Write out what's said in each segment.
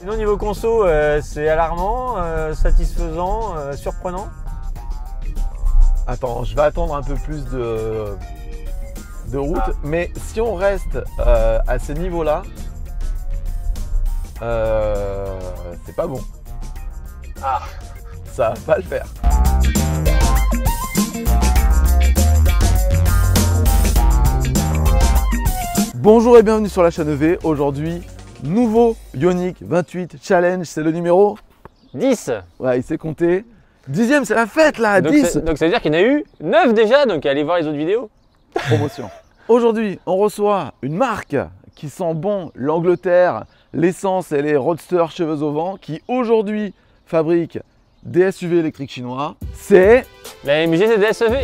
Sinon niveau conso, c'est alarmant, satisfaisant, surprenant. Attends, je vais attendre un peu plus de route, mais si on reste à ces niveaux-là, c'est pas bon. Ça va pas le faire. Bonjour et bienvenue sur la chaîne EV. Aujourd'hui, nouveau Ioniq 28 Challenge, c'est le numéro 10. Ouais, il s'est compté. 10e, c'est la fête là, donc 10. Donc ça veut dire qu'il y en a eu 9 déjà, donc allez voir les autres vidéos. Promotion. Aujourd'hui, on reçoit une marque qui sent bon l'Angleterre, l'essence et les roadsters cheveux au vent, qui aujourd'hui fabrique des SUV électriques chinois. C'est La MG ZS-EV.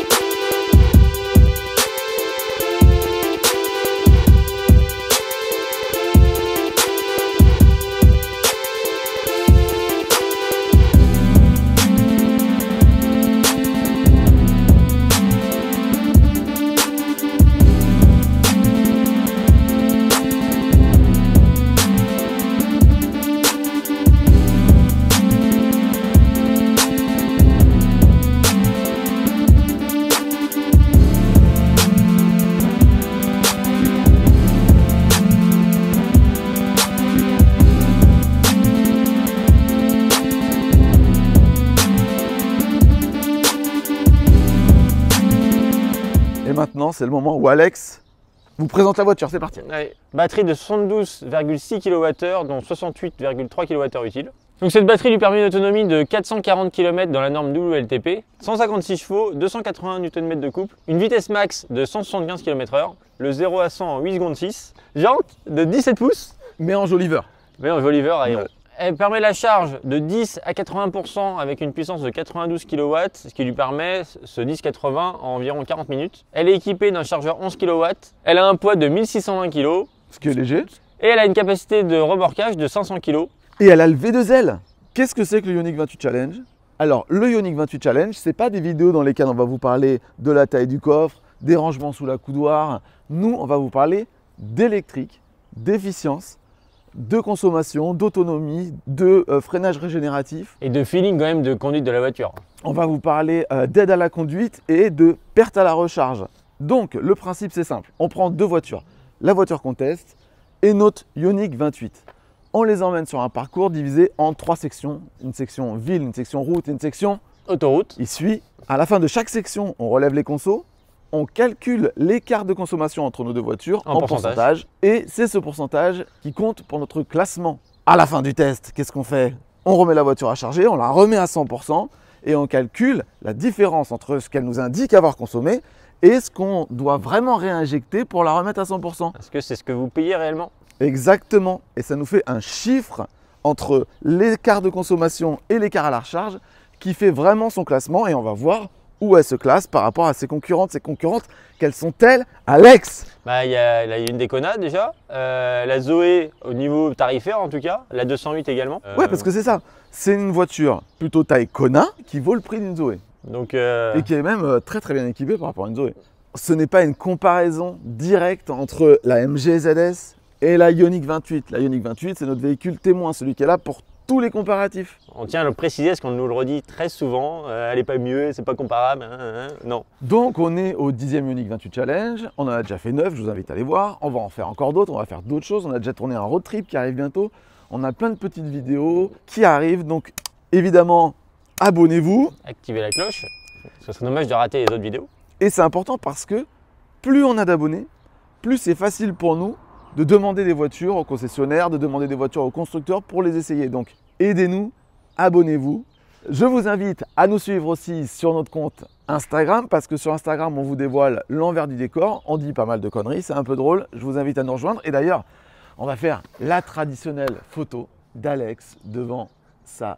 Et maintenant, c'est le moment où Alex vous présente la voiture. C'est parti. Ouais. Batterie de 72,6 kWh, dont 68,3 kWh utile. Donc cette batterie lui permet une autonomie de 440 km dans la norme WLTP, 156 chevaux, 280 Nm de couple, une vitesse max de 175 km/h, le 0 à 100 en 8 secondes 6, jante de 17 pouces, Mais en joliveur. mais en Voliver aéro. Ouais. Elle permet la charge de 10 à 80% avec une puissance de 92 kW, ce qui lui permet ce 10-80 en environ 40 minutes. Elle est équipée d'un chargeur 11 kW, elle a un poids de 1620 kg Ce qui est léger. et elle a une capacité de remorquage de 500 kg. Et elle a le V2L. Qu'est-ce que c'est que le Ioniq 28 Challenge? Alors, le Ioniq 28 Challenge, c'est pas des vidéos dans lesquelles on va vous parler de la taille du coffre, des rangements sous la coudoir. Nous, on va vous parler d'électrique, d'efficience, de consommation, d'autonomie, de freinage régénératif. Et de feeling quand même de conduite de la voiture. On va vous parler d'aide à la conduite et de perte à la recharge. Donc, le principe, c'est simple. On prend deux voitures. La voiture qu'on teste et notre Ioniq 28. On les emmène sur un parcours divisé en trois sections. Une section ville, une section route et une section Autoroute. il suit. À la fin de chaque section, on relève les consos. On calcule l'écart de consommation entre nos deux voitures En pourcentage. Et c'est ce pourcentage qui compte pour notre classement. À la fin du test, qu'est-ce qu'on fait? On remet la voiture à charger, on la remet à 100% et on calcule la différence entre ce qu'elle nous indique avoir consommé et ce qu'on doit vraiment réinjecter pour la remettre à 100%. Est-ce que c'est ce que vous payez réellement? Exactement. Et ça nous fait un chiffre entre l'écart de consommation et l'écart à la recharge qui fait vraiment son classement et on va voir où elle se classe par rapport à ses concurrentes. Ses concurrentes, quelles sont-elles, Alex? Bah, il y a la Hyundai Kona déjà, la Zoé au niveau tarifaire en tout cas, la 208 également. Ouais, parce que c'est ça. C'est une voiture plutôt taille Kona qui vaut le prix d'une Zoé. Donc, Et qui est même très très bien équipée par rapport à une Zoé. Ce n'est pas une comparaison directe entre la MG ZS et la Ioniq 28. La Ioniq 28, c'est notre véhicule témoin, celui qui est là pour tous les comparatifs. on tient à le préciser parce qu'on nous le redit très souvent, elle n'est pas mieux, c'est pas comparable, non. Donc on est au 10e Ioniq 28 Challenge, on en a déjà fait 9, je vous invite à aller voir, on va en faire encore d'autres, on va faire d'autres choses, on a déjà tourné un road trip qui arrive bientôt, on a plein de petites vidéos qui arrivent, donc évidemment abonnez-vous. Activez la cloche, ce serait dommage de rater les autres vidéos. Et c'est important parce que plus on a d'abonnés, plus c'est facile pour nous de demander des voitures aux concessionnaires, de demander des voitures aux constructeurs pour les essayer. Donc aidez-nous, abonnez-vous. Je vous invite à nous suivre aussi sur notre compte Instagram parce que sur Instagram, on vous dévoile l'envers du décor. On dit pas mal de conneries, c'est un peu drôle. Je vous invite à nous rejoindre. Et d'ailleurs, on va faire la traditionnelle photo d'Alex devant sa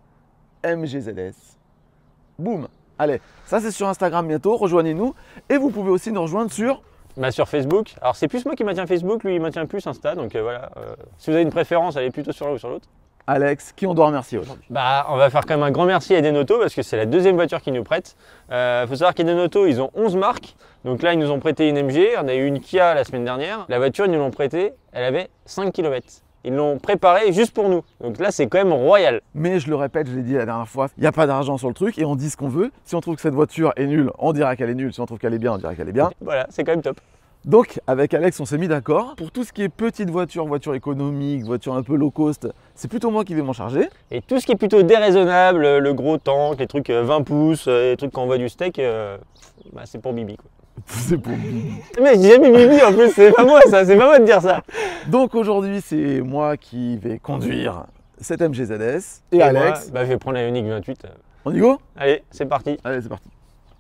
MG ZS. Boum! Allez, ça c'est sur Instagram bientôt, rejoignez-nous. Et vous pouvez aussi nous rejoindre sur Bah, sur Facebook, alors c'est plus moi qui maintiens Facebook, lui il maintient plus Insta, donc voilà. Si vous avez une préférence, allez plutôt sur l'un ou sur l'autre. Alex, qui on doit remercier aujourd'hui. Bah, on va faire quand même un grand merci à Edenauto parce que c'est la deuxième voiture qu'ils nous prêtent. Faut savoir qu'Edenauto, ils ont 11 marques. Donc là, ils nous ont prêté une MG, on a eu une Kia la semaine dernière. La voiture, ils nous l'ont prêtée, elle avait 5 km. Ils l'ont préparé juste pour nous. Donc là, c'est quand même royal. Mais je le répète, je l'ai dit la dernière fois, il n'y a pas d'argent sur le truc et on dit ce qu'on veut. Si on trouve que cette voiture est nulle, on dira qu'elle est nulle. Si on trouve qu'elle est bien, on dira qu'elle est bien. Voilà, c'est quand même top. Donc avec Alex, on s'est mis d'accord. Pour tout ce qui est petite voiture, voiture économique, voiture un peu low cost, c'est plutôt moi qui vais m'en charger. Et tout ce qui est plutôt déraisonnable, le gros tank, les trucs 20 pouces, les trucs quand on voit du steak, bah, c'est pour Bibi quoi. C'est pour... Mais j'ai jamais Bibi en plus, c'est pas moi ça, c'est pas moi de dire ça. Donc aujourd'hui, c'est moi qui vais conduire cette MG ZS. Et Alex, moi, bah, je vais prendre la Ioniq 28. On y go? Allez, c'est parti. Allez, c'est parti.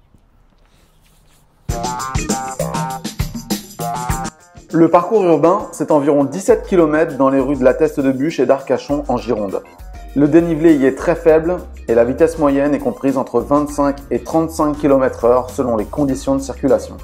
Le parcours urbain, c'est environ 17 km dans les rues de la Teste-de-Buch et d'Arcachon en Gironde. Le dénivelé y est très faible et la vitesse moyenne est comprise entre 25 et 35 km/h selon les conditions de circulation.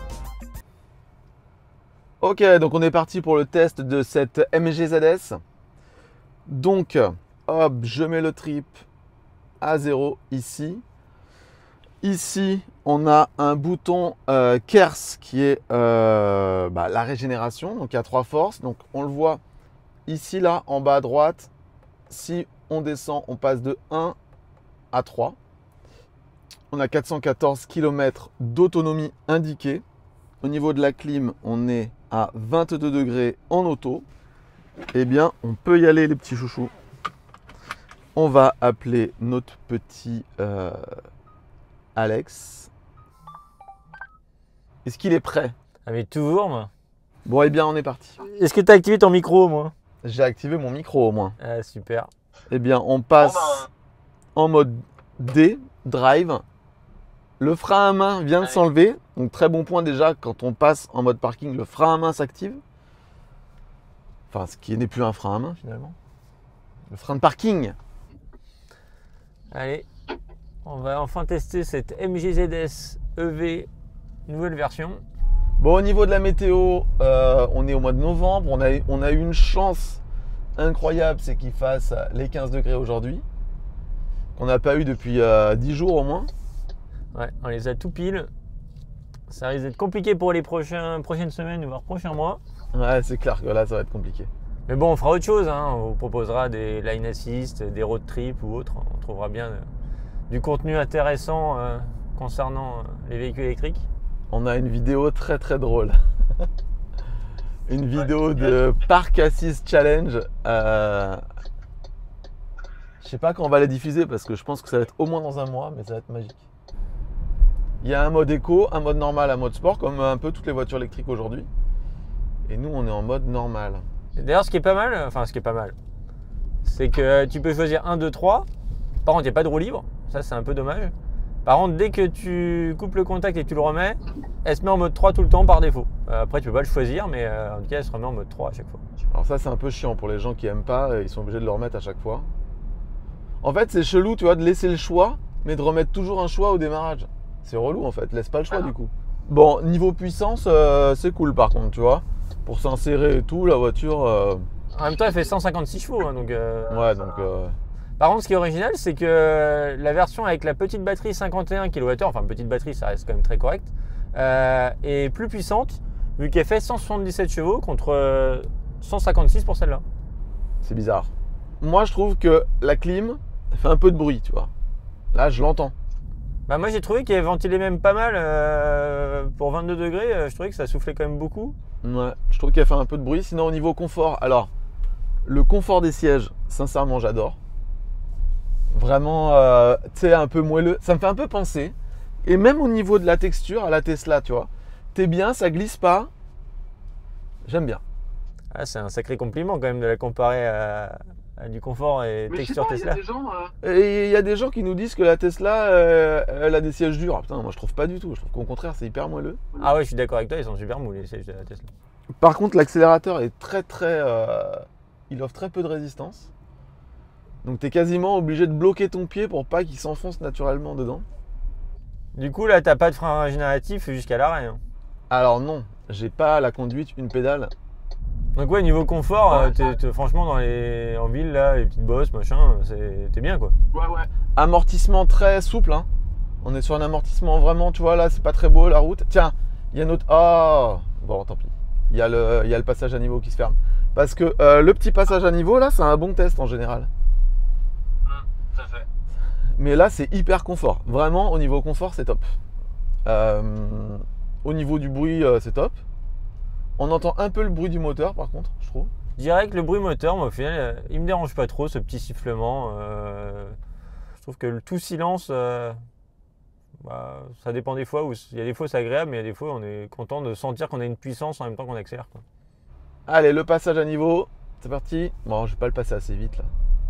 Ok, donc on est parti pour le test de cette MG ZS. Donc, hop, je mets le trip à 0 ici. Ici, on a un bouton KERS qui est la régénération. Donc, il y a 3 forces. Donc, on le voit ici, là, en bas à droite. Si on descend, on passe de 1 à 3. On a 414 km d'autonomie indiquée. Au niveau de la clim, on est à 22 degrés en auto. Eh bien, on peut y aller, les petits chouchous. On va appeler notre petit Alex. Est-ce qu'il est prêt? Ah mais toujours moi. Bon, eh bien, on est parti. Est-ce que tu as activé ton micro moi? J'ai activé mon micro au moins. Ah super. Eh bien, on passe en mode D, drive. Le frein à main vient de s'enlever. Donc, très bon point déjà, quand on passe en mode parking, le frein à main s'active. Enfin, ce qui n'est plus un frein à main finalement. Le frein de parking. Allez, on va enfin tester cette MG ZS EV nouvelle version. Bon, au niveau de la météo, on est au mois de novembre. On a eu une chance incroyable, c'est qu'il fasse les 15 degrés aujourd'hui. Qu'on n'a pas eu depuis 10 jours au moins. Ouais, on les a tout pile. Ça risque d'être compliqué pour les prochaines semaines, voire prochains mois. Ouais, c'est clair que là, ça va être compliqué. Mais bon, on fera autre chose. Hein. On vous proposera des line assist, des road trips ou autres. On trouvera bien du contenu intéressant concernant les véhicules électriques. On a une vidéo très très drôle. Une vidéo de Park Assist Challenge. Je sais pas quand on va la diffuser parce que je pense que ça va être au moins dans un mois, mais ça va être magique. Il y a un mode éco, un mode normal, un mode sport, comme un peu toutes les voitures électriques aujourd'hui. Et nous, on est en mode normal. D'ailleurs, ce qui est pas mal, c'est que tu peux choisir 1, 2, 3. Par contre, il n'y a pas de roue libre. Ça, c'est un peu dommage. Par contre, dès que tu coupes le contact et que tu le remets, elle se met en mode 3 tout le temps par défaut. Après, tu peux pas le choisir, mais en tout cas, elle se remet en mode 3 à chaque fois. Alors ça, c'est un peu chiant pour les gens qui aiment pas. Ils sont obligés de le remettre à chaque fois. En fait, c'est chelou, tu vois, de laisser le choix, mais de remettre toujours un choix au démarrage. C'est relou, en fait. Laisse pas le choix, du coup. Bon, niveau puissance, c'est cool, par contre, tu vois. Pour s'insérer et tout, la voiture... En même temps, elle fait 156 chevaux. Hein, donc, ouais, donc... Par contre, ce qui est original, c'est que la version avec la petite batterie 51 kWh, enfin petite batterie, ça reste quand même très correct, est plus puissante, vu qu'elle fait 177 chevaux contre 156 pour celle-là. C'est bizarre. Moi, je trouve que la clim fait un peu de bruit, tu vois. Là, je l'entends. Bah moi, j'ai trouvé qu'elle ventilait même pas mal. Pour 22 degrés, je trouvais que ça soufflait quand même beaucoup. Ouais, je trouve qu'elle fait un peu de bruit. Sinon, au niveau confort, alors, le confort des sièges, sincèrement, j'adore. Vraiment, tu sais, un peu moelleux. Ça me fait un peu penser. Et même au niveau de la texture, à la Tesla, tu vois. T'es bien, ça glisse pas. J'aime bien. Ah, c'est un sacré compliment quand même de la comparer à du confort et mais texture pas, Tesla. Et il y a des gens qui nous disent que la Tesla, elle a des sièges durs. Ah, putain, moi je trouve pas du tout. Je trouve qu'au contraire, c'est hyper moelleux. Ah ouais, je suis d'accord avec toi, ils sont super mous les sièges de la Tesla. Par contre, l'accélérateur est très... il offre très peu de résistance. Donc tu es quasiment obligé de bloquer ton pied pour pas qu'il s'enfonce naturellement dedans. Du coup, là, t'as pas de frein régénératif jusqu'à l'arrêt. Hein. Alors non, j'ai pas la conduite, une pédale. Donc ouais, niveau confort, franchement, en ville, là, les petites bosses, machin, t'es bien, quoi. Ouais. Amortissement très souple, hein. On est sur un amortissement vraiment, tu vois, là, c'est pas très beau, la route. Tiens, il y a notre... Oh, bon, tant pis. Il y a le passage à niveau qui se ferme. Parce que le petit passage à niveau, là, c'est un bon test en général. Tout à fait. Mais là, c'est hyper confort. Vraiment, au niveau confort, c'est top. Au niveau du bruit, c'est top. On entend un peu le bruit du moteur, par contre, je trouve. Je dirais que le bruit moteur, moi, au final, il me dérange pas trop, ce petit sifflement. Je trouve que le tout silence, bah, ça dépend des fois. Il y a des fois, c'est agréable, mais il y a des fois, on est content de sentir qu'on a une puissance en même temps qu'on accélère, quoi. Allez, le passage à niveau, c'est parti. Bon, je vais pas le passer assez vite, là.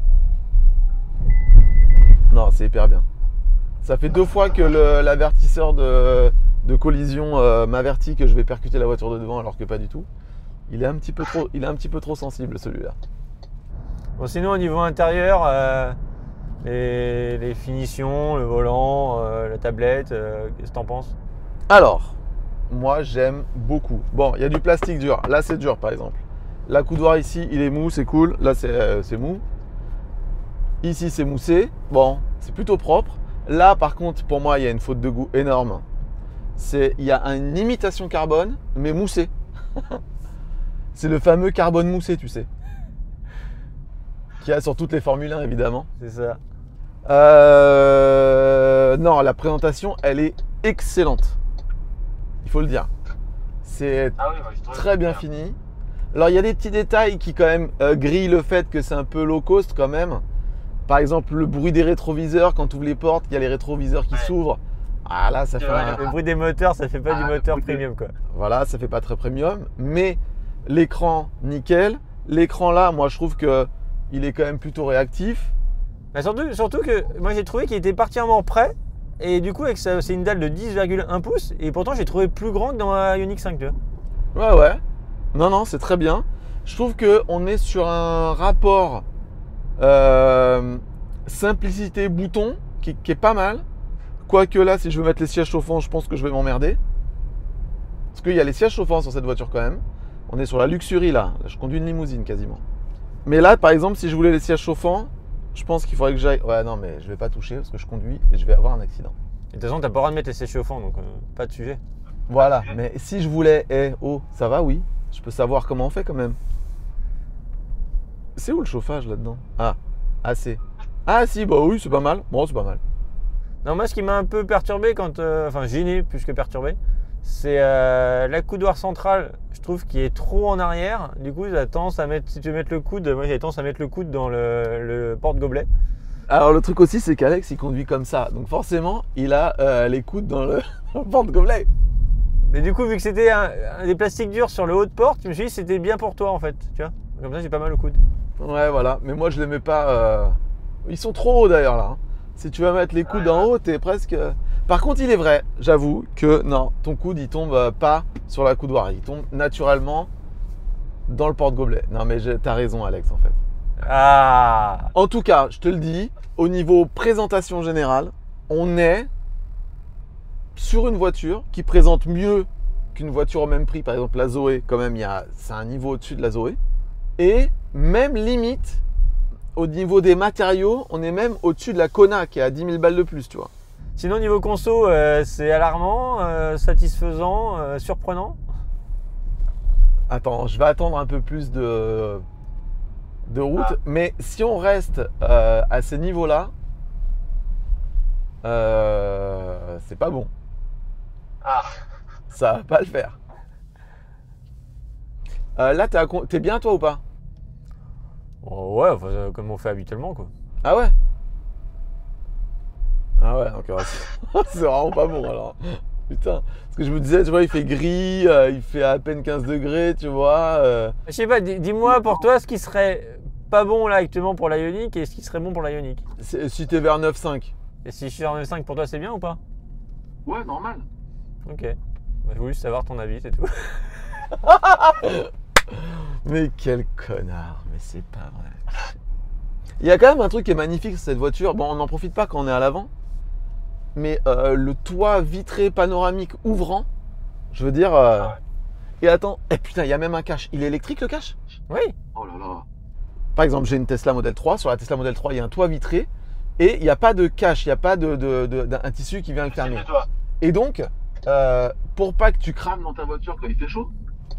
Non, c'est hyper bien. Ça fait 2 fois que l'avertisseur de collision m'avertit que je vais percuter la voiture de devant, alors que pas du tout. Il est un petit peu trop sensible, celui-là. Bon, sinon, au niveau intérieur, les finitions, le volant, la tablette, qu'est-ce que t'en penses? Alors, moi, j'aime beaucoup. Bon, il y a du plastique dur. Là, c'est dur, par exemple. L'accoudoir ici, il est mou, c'est cool. Là, c'est mou. Ici, c'est moussé. Bon, c'est plutôt propre. Là, par contre, pour moi, il y a une faute de goût énorme. Il y a une imitation carbone, mais moussée. C'est le fameux carbone moussé, tu sais. Qu'il y a sur toutes les Formule 1, évidemment. C'est ça. Non, la présentation, elle est excellente. Il faut le dire. C'est très bien fini. Alors, il y a des petits détails qui, quand même, grillent le fait que c'est un peu low cost, quand même. Par exemple, le bruit des rétroviseurs. Quand tu ouvres les portes, il y a les rétroviseurs qui s'ouvrent. Ah là, ça fait le bruit des moteurs, ça fait pas du moteur premium, quoi. Voilà, ça fait pas très premium. Mais l'écran, nickel. L'écran là, moi, je trouve que il est quand même plutôt réactif. Bah surtout que moi, j'ai trouvé qu'il était particulièrement prêt. Et du coup, c'est une dalle de 10,1 pouces. Et pourtant, j'ai trouvé plus grand que dans la Ioniq 5. Ouais, ouais. Non, non, c'est très bien. Je trouve qu'on est sur un rapport simplicité bouton qui est pas mal. Quoique là, si je veux mettre les sièges chauffants, je pense que je vais m'emmerder. Parce qu'il y a les sièges chauffants sur cette voiture quand même. On est sur la luxury là. Je conduis une limousine quasiment. Mais là, par exemple, si je voulais les sièges chauffants, je pense qu'il faudrait que j'aille. Ouais, non, mais je vais pas toucher parce que je conduis et je vais avoir un accident. Et de toute façon, t'as pas le droit de mettre les sièges chauffants, donc pas de sujet. Voilà, mais si je voulais, ça va, oui. Je peux savoir comment on fait quand même. C'est où le chauffage là-dedans? Ah, assez. Ah si, bah oui, c'est pas mal. Bon, c'est pas mal. Non, moi, ce qui m'a un peu perturbé enfin gêné plus que perturbé, c'est l'accoudoir central. Je trouve qu'il est trop en arrière. Du coup, j'ai tendance à mettre, si tu veux mettre le coude, moi j'ai tendance à mettre le coude dans le porte-gobelet. Alors le truc aussi, c'est qu'Alex il conduit comme ça, donc forcément, il a les coudes dans le porte-gobelet. Mais du coup, vu que c'était des plastiques durs sur le haut de porte, je me suis dit que c'était bien pour toi en fait, tu vois. Comme ça, j'ai pas mal au coude. Ouais, voilà. Mais moi, je les mets pas. Ils sont trop hauts d'ailleurs là. Si tu vas mettre les coudes en haut, t'es presque. Par contre, il est vrai, j'avoue, que non, ton coude il tombe pas sur l'accoudoir, il tombe naturellement dans le porte-gobelet. Non, mais t'as raison, Alex, en fait. Ah. En tout cas, je te le dis, au niveau présentation générale, on est sur une voiture qui présente mieux qu'une voiture au même prix. Par exemple, la Zoé, quand même, c'est un niveau au-dessus de la Zoé. Et même limite, au niveau des matériaux, on est même au-dessus de la Kona qui est à 10 000 balles de plus, tu vois. Sinon, niveau conso, c'est alarmant, satisfaisant, surprenant. Attends, je vais attendre un peu plus de route. Mais si on reste à ces niveaux-là, c'est pas bon. Ah. Ça va pas le faire. Là, t'es bien toi ou pas? Oh, ouais, enfin, comme on fait habituellement, quoi. Ah ouais? Ah ouais, donc c'est vraiment pas bon alors. Putain, parce que je me disais, tu vois, il fait gris, il fait à peine 15 degrés, tu vois. Je sais pas, dis-moi pour toi ce qui serait pas bon là actuellement pour la Ioniq et ce qui serait bon pour la Ioniq. Si t'es vers 9,5. Et si je suis en 9,5 pour toi, c'est bien ou pas? Ouais, normal. Ok. Bah, je voulais juste savoir ton avis, c'est tout. Mais quel connard, mais c'est pas vrai. Il y a quand même un truc qui est magnifique sur cette voiture. Bon, on n'en profite pas quand on est à l'avant. Mais le toit vitré panoramique ouvrant, je veux dire. Et attends, putain, il y a même un cache. Il est électrique le cache? Oui. Oh là là. Par exemple, j'ai une Tesla Model 3. Sur la Tesla Model 3, il y a un toit vitré. Et il n'y a pas de cache, il n'y a pas d'un tissu qui vient le fermer. Et donc, pour pas que tu crames dans ta voiture quand il fait chaud,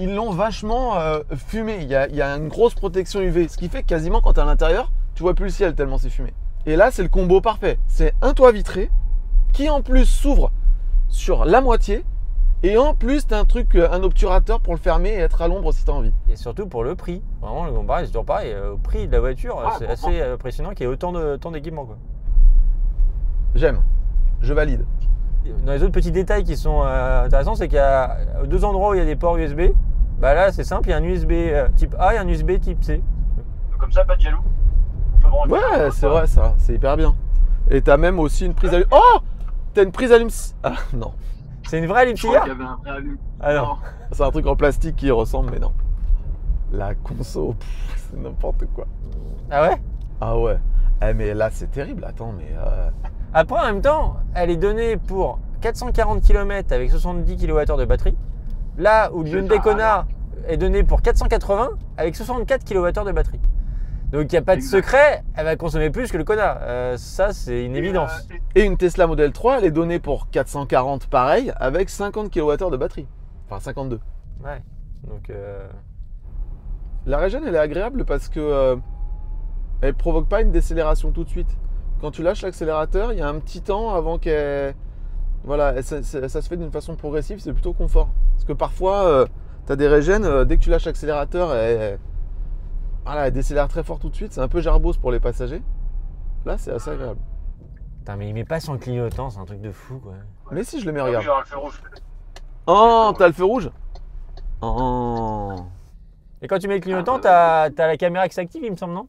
ils l'ont vachement fumé. Il y a une grosse protection UV, ce qui fait que quasiment quand tu es à l'intérieur, tu vois plus le ciel tellement c'est fumé. Et là, c'est le combo parfait. C'est un toit vitré qui en plus s'ouvre sur la moitié. Et en plus, tu as un obturateur pour le fermer et être à l'ombre si tu as envie. Et surtout pour le prix. Vraiment, c'est toujours pareil. Au prix de la voiture, c'est assez impressionnant qu'il y ait autant d'équipements. J'aime. Je valide. Dans les autres petits détails qui sont intéressants, c'est qu'il y a 2 endroits où il y a des ports USB. Bah là, c'est simple, il y a un USB type A et un USB type C. Comme ça, pas de jaloux. On peut brancher Ouais, c'est vrai ça. C'est hyper bien. Et tu as même aussi une prise allume. Oh, t'as une prise allume. Ah non. C'est une vraie Je crois lip qu'il y avait un préallume. Ah non. C'est un truc en plastique qui y ressemble, mais non. La conso, c'est n'importe quoi. Ah ouais? Ah ouais. Eh, mais là, c'est terrible. Attends, mais. Après, en même temps, elle est donnée pour 440 km avec 70 kWh de batterie. Là où le Hyundai Kona est donné pour 480 avec 64 kWh de batterie. Donc il n'y a pas de secret, elle va consommer plus que le Kona. Ça, c'est une évidence. Et une Tesla Model 3, elle est donnée pour 440 pareil avec 50 kWh de batterie. Enfin, 52. Ouais. Donc. La Régène, elle est agréable parce que elle provoque pas une décélération tout de suite. Quand tu lâches l'accélérateur, il y a un petit temps avant qu'elle. Voilà, ça se fait d'une façon progressive, c'est plutôt confort. Parce que parfois, tu as des Régènes, dès que tu lâches l'accélérateur, elle décélère très fort tout de suite. C'est un peu gerbose pour les passagers. Là, c'est assez agréable. Putain, mais il met pas son clignotant, c'est un truc de fou quoi. Mais si, je le mets, Ah oui, regarde. il y aura le feu rouge. Oh, t'as le feu rouge? Oh. Et quand tu mets le clignotant, t'as la caméra qui s'active, il me semble, non?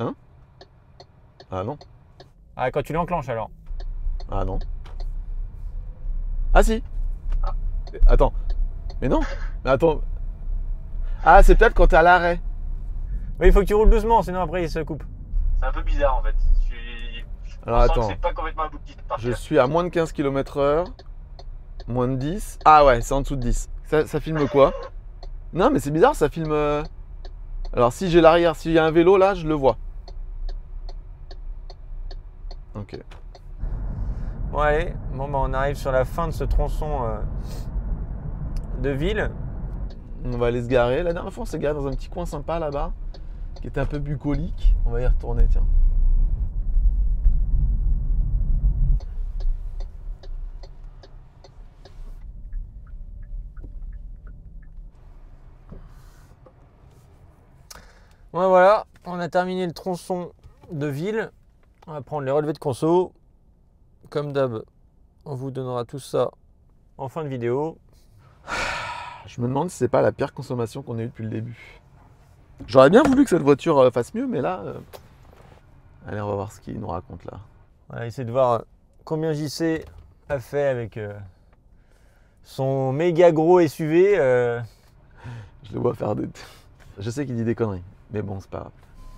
Ah non. Ah, quand tu l'enclenches alors. Ah non. Ah si. Attends. Mais non. Mais attends. Ah, c'est peut-être quand t'es à l'arrêt. Oui, il faut que tu roules doucement, sinon après il se coupe. C'est un peu bizarre en fait. Alors On sent que attends. c'est pas complètement abouti de Je partir. suis à moins de 15 km/h. Moins de 10. Ah ouais, c'est en dessous de 10. Ça filme quoi? Non, mais c'est bizarre, ça filme. Alors si j'ai l'arrière, s'il y a un vélo là, je le vois. Ok. Bon allez, bon bah on arrive sur la fin de ce tronçon de ville. On va aller se garer. La dernière fois, on s'est garé dans un petit coin sympa là-bas, qui était un peu bucolique. On va y retourner, tiens. Ouais, voilà, on a terminé le tronçon de ville. On va prendre les relevés de conso. Comme d'hab, on vous donnera tout ça en fin de vidéo. Je me demande si c'est pas la pire consommation qu'on ait eue depuis le début. J'aurais bien voulu que cette voiture fasse mieux, mais là... Allez, on va voir ce qu'il nous raconte là. On va essayer de voir combien JC a fait avec son méga gros SUV. Je le vois faire des... Je sais qu'il dit des conneries, mais bon, c'est pas grave.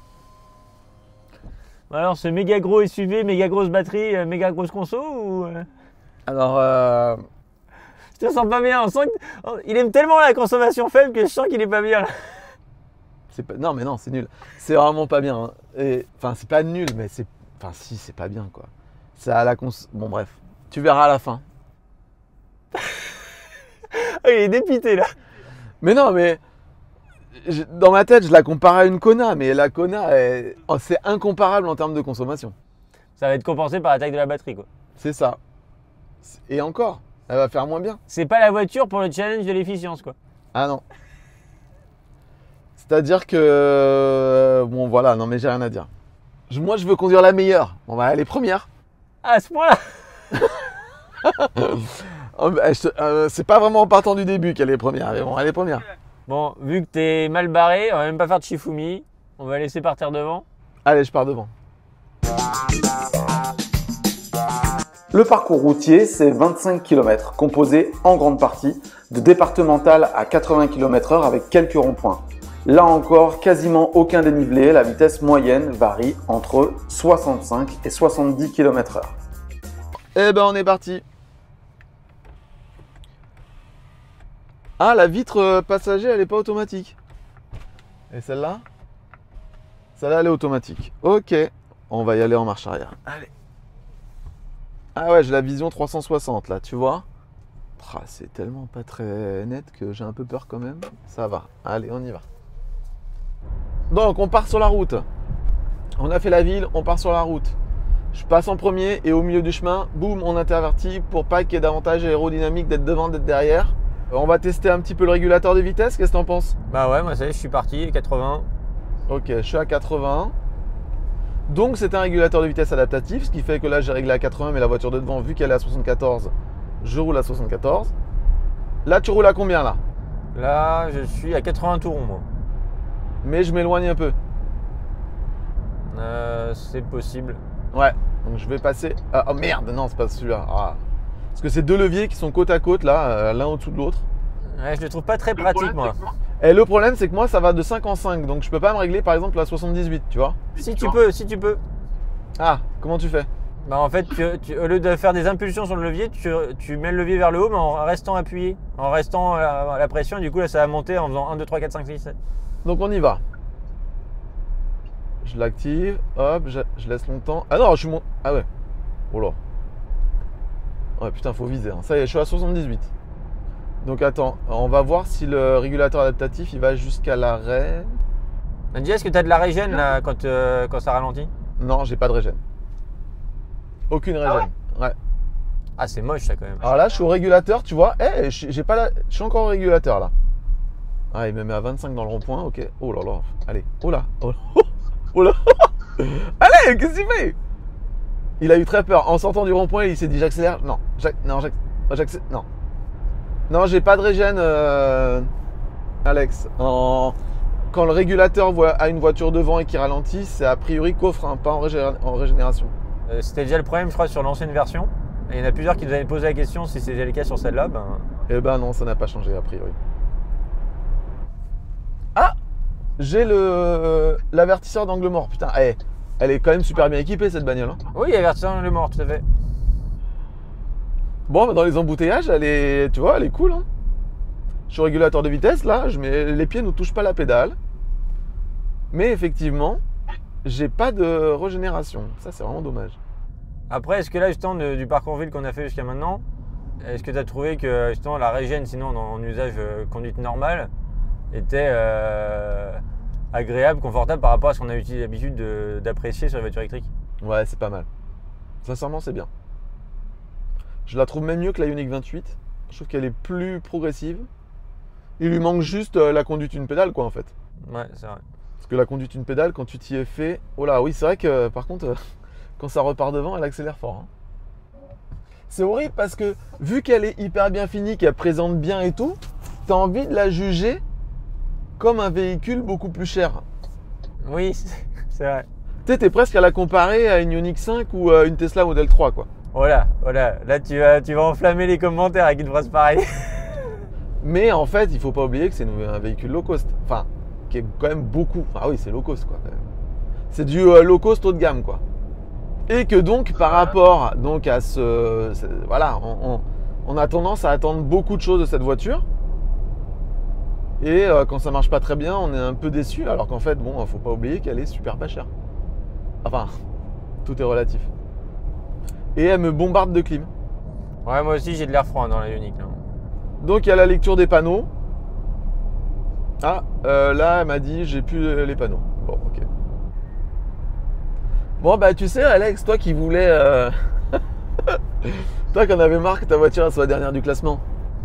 Alors, ce méga gros SUV, méga grosse batterie, méga grosse conso ou Alors, Je te sens pas bien. On sent il aime tellement la consommation faible que je sens qu'il est pas bien. Là. c'est pas... Non, mais non, c'est nul. C'est vraiment pas bien. Hein. Enfin, c'est pas nul, mais c'est... Enfin, si, c'est pas bien, quoi. C'est à la Bon, bref. Tu verras à la fin. Il est dépité, là. Mais non, mais... Dans ma tête, je la compare à une Kona, mais la Kona, c'est incomparable en termes de consommation. Ça va être compensé par la taille de la batterie, quoi. C'est ça. Et encore, elle va faire moins bien. C'est pas la voiture pour le challenge de l'efficience, quoi. Ah non. C'est-à-dire que... Bon, voilà, non, mais j'ai rien à dire. Moi, je veux conduire la meilleure. Bon, bah, elle est première. Ah, à ce point-là. C'est pas vraiment en partant du début qu'elle est première, mais bon, elle est première. Bon, vu que t'es mal barré, on va même pas faire de Shifumi. On va laisser partir devant. Allez, je pars devant. Le parcours routier, c'est 25 km, composé en grande partie de départemental à 80 km/h avec quelques ronds-points. Là encore, quasiment aucun dénivelé, la vitesse moyenne varie entre 65 et 70 km/h. Eh ben, on est parti. Ah, la vitre passager, elle n'est pas automatique. Et celle-là? Celle-là, elle est automatique. Ok, on va y aller en marche arrière. Allez. Ah ouais, j'ai la vision 360 là, tu vois? C'est tellement pas très net que j'ai un peu peur quand même. Ça va. Allez, on y va. Donc, on part sur la route. On a fait la ville, on part sur la route. Je passe en premier et au milieu du chemin, boum, on intervertit pour pas qu'il y ait davantage aérodynamique d'être devant, d'être derrière. On va tester un petit peu le régulateur de vitesse. Qu'est-ce que t'en penses? Bah ouais, moi ça y est, je suis parti, 80. Ok, je suis à 80. Donc, c'est un régulateur de vitesse adaptatif, ce qui fait que là, j'ai réglé à 80, mais la voiture de devant, vu qu'elle est à 74, je roule à 74. Là, tu roules à combien là? Là, je suis à 80 tours moi. Mais je m'éloigne un peu. C'est possible. Ouais, donc je vais passer. Oh merde, non, c'est pas celui-là. Ah. Parce que c'est deux leviers qui sont côte à côte là, l'un au-dessous de l'autre. Ouais, je le trouve pas très pratique moi. Et le problème, c'est que moi, ça va de 5 en 5, donc je peux pas me régler par exemple à 78, tu vois. Si tu peux, si tu peux. Ah, comment tu fais? Bah en fait, au lieu de faire des impulsions sur le levier, tu mets le levier vers le haut, mais en restant appuyé, en restant à la pression, et du coup là ça va monter en faisant 1, 2, 3, 4, 5, 6, 7. Donc on y va. Je l'active, hop, je laisse longtemps. Ah non, je suis monté. Ah ouais. Oh là. Ouais, putain, faut viser. Hein. Ça y est, je suis à 78. Donc attends, on va voir si le régulateur adaptatif il va jusqu'à l'arrêt. Dis, est-ce que tu as de la régène là quand ça ralentit? Non, j'ai pas de régène. Aucune régène. Ouais. Ah, c'est moche ça quand même. Alors là, je suis au régulateur, tu vois. Eh, j'ai pas la... Je suis encore au régulateur là. Ah, il me met à 25 dans le rond-point, ok. Oh là là. Allez. Oh là. Oh là. Oh là. Allez, qu'est-ce qu'il fait? Il a eu très peur. En sortant du rond-point, il s'est dit j'accélère. Non, j'accélère. Non. Non, j'ai pas de régène, Alex. Quand le régulateur a une voiture devant et qui ralentit, c'est a priori qu'au-frein, pas en régénération. C'était déjà le problème, je crois, sur l'ancienne version. Et il y en a plusieurs qui nous avaient posé la question si c'était le cas sur celle-là. Eh ben non, ça n'a pas changé a priori. Ah, j'ai l'avertisseur d'angle mort. Putain, elle est quand même super bien équipée cette bagnole. Hein. Oui, avertisseur d'angle mort, tout à fait. Bon, bah dans les embouteillages, tu vois, elle est cool. Hein. Je suis au régulateur de vitesse, là, les pieds ne touchent pas la pédale. Mais effectivement, j'ai pas de régénération. Ça, c'est vraiment dommage. Après, est-ce que là, justement, du parcours ville qu'on a fait jusqu'à maintenant, est-ce que tu as trouvé que justement la régène, sinon en usage conduite normale, était agréable, confortable par rapport à ce qu'on a l'habitude d'apprécier sur les voitures électriques? Ouais, c'est pas mal. Sincèrement, c'est bien. Je la trouve même mieux que la Ioniq 28. Je trouve qu'elle est plus progressive. Il lui manque juste la conduite une pédale, quoi, en fait. Ouais, c'est vrai. Parce que la conduite une pédale, quand tu t'y es fait... Oh là, oui, c'est vrai que, par contre, quand ça repart devant, elle accélère fort. Hein. C'est horrible parce que, vu qu'elle est hyper bien finie, qu'elle présente bien et tout, t'as envie de la juger comme un véhicule beaucoup plus cher. Oui, c'est vrai. Tu sais, t'es presque à la comparer à une Ioniq 5 ou à une Tesla Model 3, quoi. Voilà. Là, tu vas enflammer les commentaires avec une phrase pareille. Mais en fait, il faut pas oublier que c'est un véhicule low cost. Enfin, qui est quand même beaucoup... Enfin oui, c'est low cost, quoi. C'est du low cost haut de gamme, quoi. Et que donc, par rapport donc, à voilà, on a tendance à attendre beaucoup de choses de cette voiture. Et quand ça marche pas très bien, on est un peu déçu. Alors qu'en fait, bon, faut pas oublier qu'elle est super pas chère. Enfin, tout est relatif. Et elle me bombarde de clim. Ouais, moi aussi, j'ai de l'air froid dans la Ioniq. Donc, il y a la lecture des panneaux. Ah, là, elle m'a dit, j'ai plus les panneaux. Bon, ok. Bon, bah, tu sais, Alex, toi qui voulais... toi qui en avais marre que ta voiture soit dernière du classement.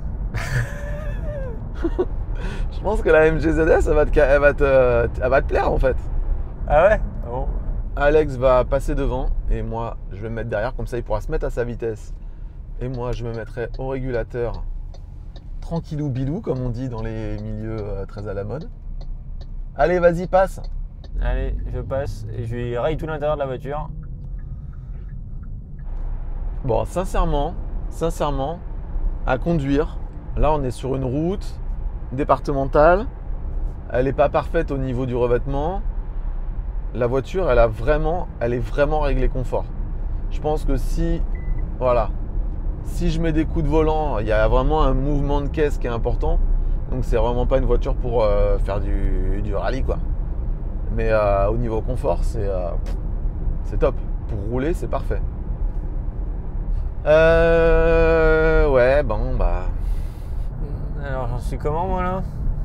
Je pense que la MGZS, elle va te plaire, en fait. Ah ouais? Bon. Alex va passer devant et moi, je vais me mettre derrière. Comme ça, il pourra se mettre à sa vitesse. Et moi, je me mettrai au régulateur tranquillou bilou, comme on dit dans les milieux très à la mode. Allez, vas-y, passe. Allez, je passe et je lui raye tout l'intérieur de la voiture. Bon, sincèrement, à conduire, là, on est sur une route départementale. Elle n'est pas parfaite au niveau du revêtement. La voiture, elle est vraiment réglée confort. Je pense que si je mets des coups de volant, il y a vraiment un mouvement de caisse qui est important. Donc c'est vraiment pas une voiture pour faire du rallye, quoi. Mais au niveau confort, c'est top. Pour rouler, c'est parfait. Ouais, bon, bah. Alors j'en suis comment moi là?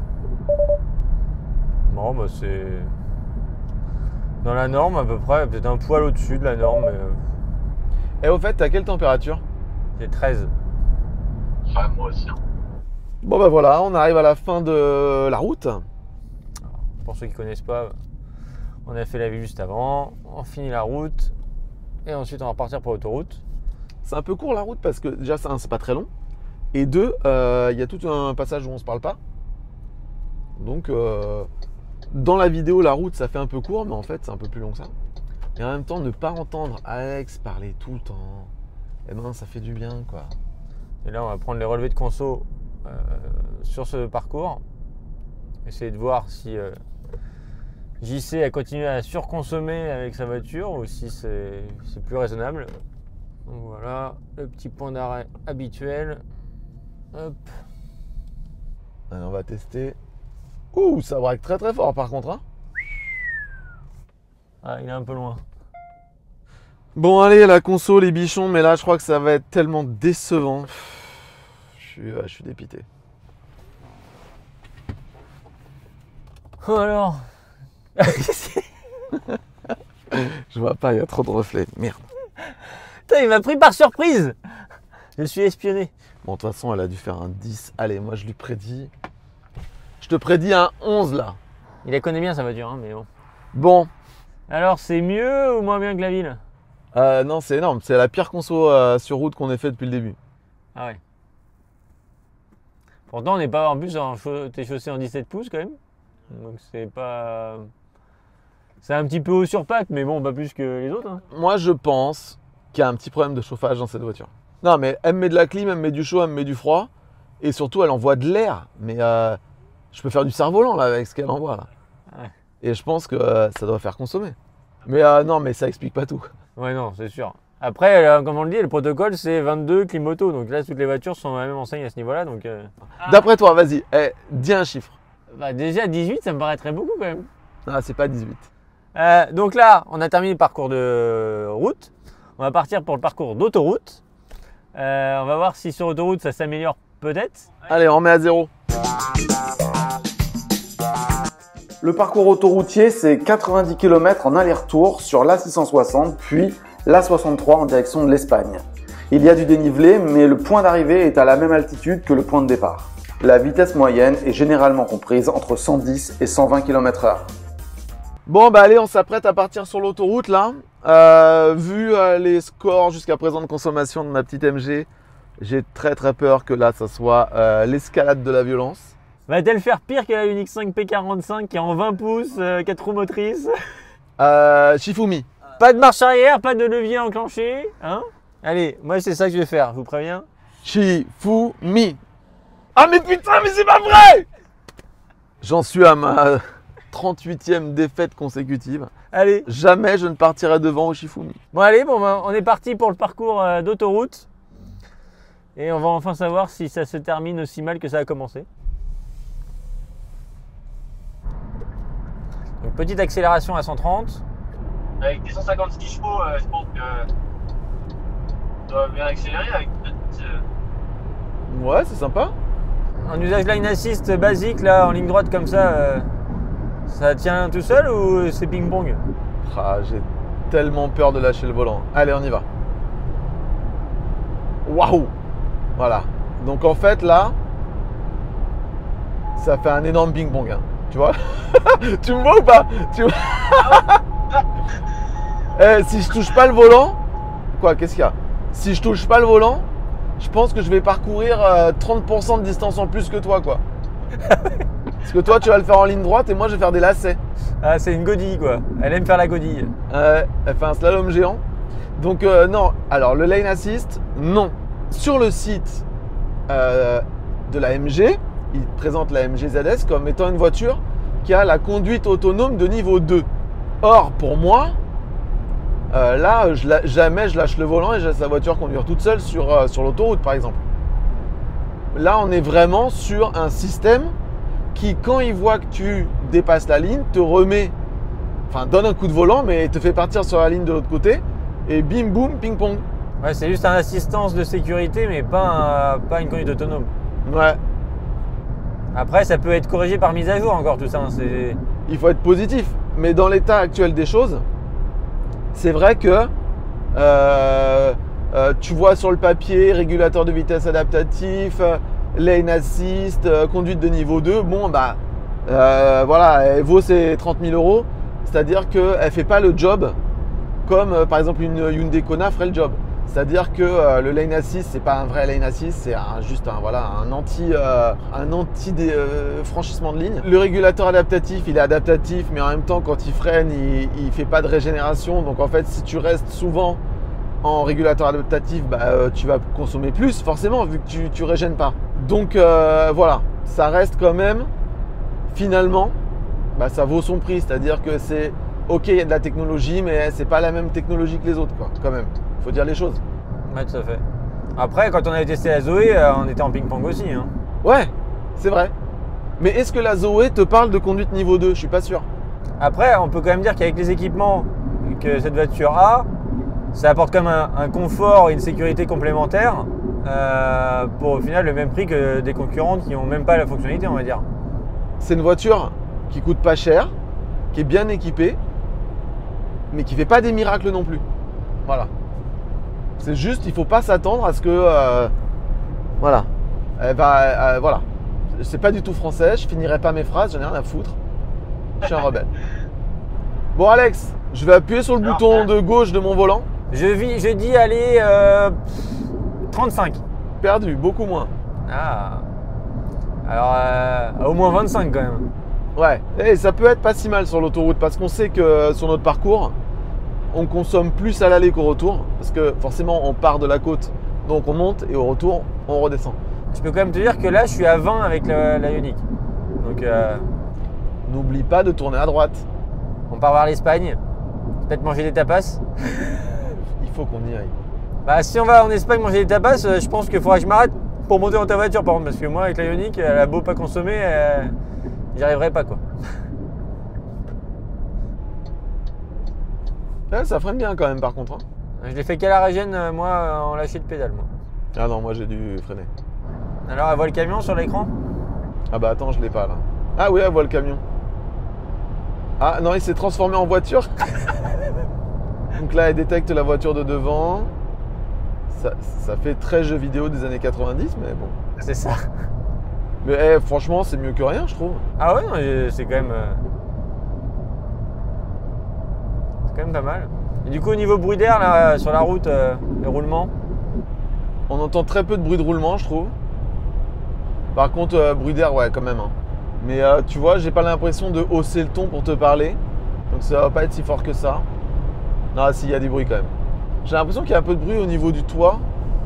Bon bah c'est dans la norme à peu près, peut-être un poil au-dessus de la norme, mais Et au fait, t'as quelle température? j'ai 13. Ouais, moi aussi. Hein. Bon, bah voilà, on arrive à la fin de la route. Pour ceux qui connaissent pas, on a fait la ville juste avant, on finit la route et ensuite on va repartir pour l'autoroute. C'est un peu court la route parce que déjà, c'est pas très long. Et deux, il y a tout un passage où on se parle pas. Donc, dans la vidéo, la route, ça fait un peu court, mais en fait, c'est un peu plus long que ça. Et en même temps, ne pas entendre Alex parler tout le temps, eh ben, ça fait du bien, quoi. Et là on va prendre les relevés de conso sur ce parcours. Essayer de voir si JC a continué à surconsommer avec sa voiture ou si c'est plus raisonnable. Donc voilà, le petit point d'arrêt habituel. Hop. Allez, on va tester. Ouh, ça braque très très fort par contre, hein. Ah, il est un peu loin. Bon, allez, la conso, les bichons, mais là, je crois que ça va être tellement décevant. Je suis dépité. Oh alors. Je vois pas, il y a trop de reflets. Merde. Putain, il m'a pris par surprise. Je suis espionné. Bon, de toute façon, elle a dû faire un 10. Allez, moi, je lui prédis. Je te prédis un 11 là. Il la connaît bien sa voiture, hein, mais bon. Bon, Alors, c'est mieux ou moins bien que la ville? non, c'est énorme. C'est la pire conso sur route qu'on ait fait depuis le début. Ah ouais. Pourtant, on n'est pas en plus t'es chaussé en 17 pouces quand même. Donc c'est pas. C'est un petit peu haut sur pattes, mais bon, pas plus que les autres. Hein. Moi, je pense qu'il y a un petit problème de chauffage dans cette voiture. Non, mais elle me met de la clim, elle me met du chaud, elle me met du froid. Et surtout, elle envoie de l'air. Mais je peux faire du cerf-volant là avec ce qu'elle envoie là. Ouais. Et je pense que ça doit faire consommer. Mais non, mais ça explique pas tout. Ouais, non, c'est sûr. Après, comme on le dit, le protocole c'est 22 climoto. Donc là, toutes les voitures sont à la même enseigne à ce niveau-là. Donc, D'après toi, vas-y, dis un chiffre. bah, déjà 18, ça me paraîtrait beaucoup quand même. Ah, c'est pas 18. Donc là, on a terminé le parcours de route. On va partir pour le parcours d'autoroute. On va voir si sur autoroute ça s'améliore peut-être. Allez, on remet à 0. Le parcours autoroutier, c'est 90 km en aller-retour sur l'A660, puis l'A63 en direction de l'Espagne. Il y a du dénivelé, mais le point d'arrivée est à la même altitude que le point de départ. La vitesse moyenne est généralement comprise entre 110 et 120 km/h. Bon, bah allez, on s'apprête à partir sur l'autoroute là. Vu les scores jusqu'à présent de consommation de ma petite MG, j'ai très très peur que là, ça soit l'escalade de la violence. Va-t-elle faire pire que la Unix 5 P45 qui est en 20 pouces, 4 roues motrices? Shifumi. Pas de marche arrière, pas de levier enclenché, hein? Allez, moi c'est ça que je vais faire, je vous préviens. Shifumi. Ah mais putain, mais c'est pas vrai! J'en suis à ma 38e défaite consécutive. Allez. Jamais je ne partirai devant au Shifumi. Bon allez, bon, ben, on est parti pour le parcours d'autoroute. Et on va enfin savoir si ça se termine aussi mal que ça a commencé. Donc petite accélération à 130. Avec des 156 chevaux, je pense que ça doit bien accélérer avec une petite. Ouais, c'est sympa. En usage line assist basique, là, en ligne droite comme ça tient tout seul ou c'est ping-pong? Ah, j'ai tellement peur de lâcher le volant. Allez, on y va. Waouh! Voilà. Donc en fait, là, ça fait un énorme ping-pong. Hein. Tu vois? Tu me vois ou pas? Tu vois? Si je touche pas le volant, quoi? Qu'est-ce qu'il y a? Si je touche pas le volant, je pense que je vais parcourir 30% de distance en plus que toi, quoi. Parce que toi, tu vas le faire en ligne droite et moi, je vais faire des lacets. Ah, c'est une godille quoi. Elle aime faire la godille. Elle fait un slalom géant. Donc non. Alors le lane assist, non. Sur le site de la MG, il présente la MG ZS comme étant une voiture qui a la conduite autonome de niveau 2. Or, pour moi, là, jamais je lâche le volant et je laisse la voiture conduire toute seule sur l'autoroute, par exemple. Là, on est vraiment sur un système qui, quand il voit que tu dépasses la ligne, te remet, enfin, donne un coup de volant, mais te fait partir sur la ligne de l'autre côté et bim, boum, ping-pong. Ouais, c'est juste un assistance de sécurité, mais pas une conduite autonome. Ouais, Après, ça peut être corrigé par mise à jour encore tout ça. Hein, il faut être positif. Mais dans l'état actuel des choses, c'est vrai que tu vois sur le papier régulateur de vitesse adaptatif, lane assist, conduite de niveau 2. Bon, bah voilà, elle vaut ses 30 000 €. C'est-à-dire qu'elle ne fait pas le job comme par exemple une Hyundai Kona ferait le job. C'est-à-dire que le lane assist, c'est pas un vrai lane assist, c'est juste un anti franchissement de ligne. Le régulateur adaptatif, il est adaptatif, mais en même temps, quand il freine, il fait pas de régénération. Donc en fait, si tu restes souvent en régulateur adaptatif, tu vas consommer plus, forcément, vu que tu régènes pas. Donc voilà, ça reste quand même, finalement, ça vaut son prix. C'est-à-dire que c'est ok, il y a de la technologie, mais c'est pas la même technologie que les autres, quoi, quand même. Faut dire les choses. Ouais, tout à fait. Après, quand on avait testé la Zoé, on était en ping-pong aussi. Hein. Ouais, c'est vrai. Mais est-ce que la Zoé te parle de conduite niveau 2? Je suis pas sûr. Après, on peut quand même dire qu'avec les équipements que cette voiture a, ça apporte quand même un confort et une sécurité complémentaire pour au final le même prix que des concurrentes qui n'ont même pas la fonctionnalité, on va dire. C'est une voiture qui coûte pas cher, qui est bien équipée, mais qui fait pas des miracles non plus. Voilà. C'est juste, il faut pas s'attendre à ce que, voilà, voilà. C'est pas du tout français, je finirai pas mes phrases, j'en ai rien à foutre. Je suis un rebelle. Bon Alex, je vais appuyer sur le bouton de gauche de mon volant. Je dis allez 35. Perdu, beaucoup moins. Ah. Alors au moins 25 quand même. Ouais, et ça peut être pas si mal sur l'autoroute parce qu'on sait que sur notre parcours, on consomme plus à l'aller qu'au retour parce que forcément on part de la côte, donc on monte et au retour on redescend. Je peux quand même te dire que là je suis à 20 avec la Ioniq. Donc n'oublie pas de tourner à droite. On part vers l'Espagne, peut-être manger des tapas. Il faut qu'on y aille. Bah si on va en Espagne manger des tapas, je pense qu'il faudra que je m'arrête pour monter dans ta voiture par contre parce que moi avec la Ioniq, elle a beau pas consommer, j'y arriverai pas quoi. Ouais, ça freine bien quand même par contre. Hein. Je l'ai fait qu'à la régène, moi, en lâcher de pédale. Moi. Ah non, moi j'ai dû freiner. Alors, elle voit le camion sur l'écran? Ah bah attends, je l'ai pas là. Ah oui, elle voit le camion. Ah non, il s'est transformé en voiture. Donc là, elle détecte la voiture de devant. Ça fait très jeu vidéo des années 90, mais bon. C'est ça. Mais franchement, c'est mieux que rien, je trouve. Ah ouais, non, c'est quand même... C'est quand même pas mal. Et du coup, au niveau bruit d'air, là, sur la route, le roulement? On entend très peu de bruit de roulement, je trouve. Par contre, bruit d'air, ouais, quand même. Hein. Mais tu vois, j'ai pas l'impression de hausser le ton pour te parler. Donc ça va pas être si fort que ça. Non, si, il y a du bruit quand même. J'ai l'impression qu'il y a un peu de bruit au niveau du toit.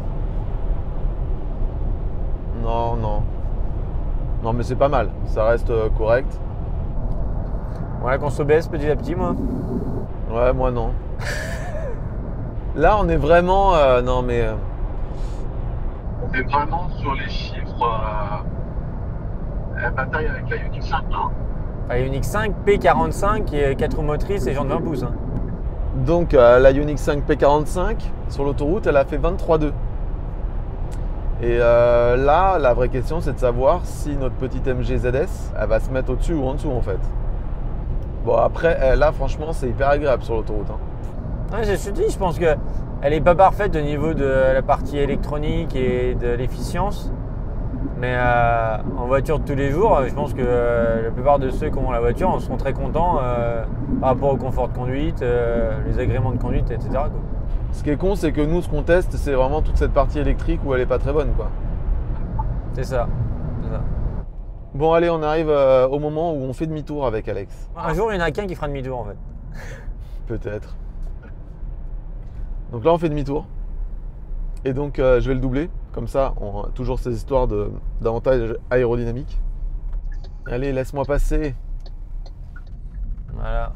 Non, non. Non, mais c'est pas mal. Ça reste correct. Ouais, qu'on se baisse petit à petit, moi. Ouais, moi non. Là, on est vraiment... non, mais... On est vraiment sur les chiffres bataille avec la Ioniq 5. Hein. La Ioniq 5, P45, et 4 roues motrices et jantes 20 pouces. Hein. Donc, la Ioniq 5 P45, sur l'autoroute, elle a fait 23,2. Et là, la vraie question, c'est de savoir si notre petite MG ZS, elle va se mettre au-dessus ou en dessous, en fait. Bon, après, là, franchement, c'est hyper agréable sur l'autoroute. Hein. Ouais, je te dis, je pense qu'elle n'est pas parfaite au niveau de la partie électronique et de l'efficience. Mais en voiture de tous les jours, je pense que la plupart de ceux qui ont la voiture seront très contents par rapport au confort de conduite, les agréments de conduite, etc. Quoi. Ce qui est con, c'est que nous, ce qu'on teste, c'est vraiment toute cette partie électrique où elle est pas très bonne, quoi. C'est ça. Bon, allez, on arrive au moment où on fait demi-tour avec Alex. Un jour, il y en a qu'un qui fera demi-tour, en fait. Peut-être. Donc là, on fait demi-tour. Et donc, je vais le doubler. Comme ça, on a toujours ces histoires d'avantages aérodynamiques. Allez, laisse-moi passer. Voilà.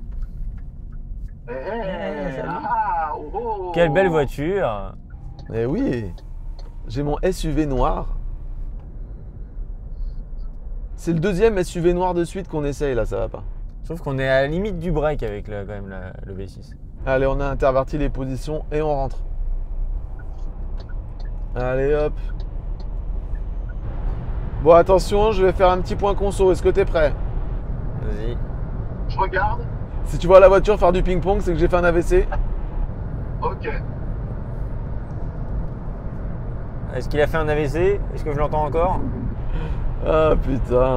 Oh. Quelle belle voiture. Eh oui, j'ai mon SUV noir. C'est le deuxième SUV noir de suite qu'on essaye, là, ça va pas. Sauf qu'on est à la limite du break avec quand même le V6. Allez, on a interverti les positions et on rentre. Allez hop. Bon attention, je vais faire un petit point conso. Est-ce que t'es prêt? Vas-y. Je regarde. Si tu vois la voiture faire du ping-pong, c'est que j'ai fait un AVC. Ok. Est-ce qu'il a fait un AVC? Est-ce que je l'entends encore? Ah putain.